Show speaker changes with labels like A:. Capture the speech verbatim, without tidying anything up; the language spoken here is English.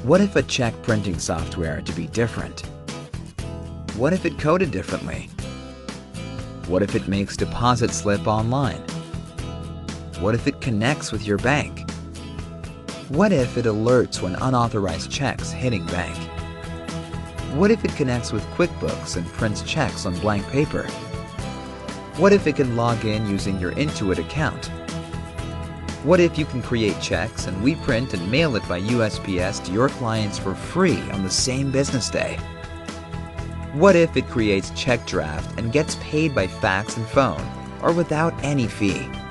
A: What if a check printing software to be different? What if it coded differently? What if it makes deposit slip online? What if it connects with your bank? What if it alerts when unauthorized checks hitting bank? What if it connects with QuickBooks and prints checks on blank paper? What if it can log in using your Intuit account? What if you can create checks and we print and mail it by U S P S to your clients for free on the same business day? What if it creates check draft and gets paid by fax and phone, or without any fee?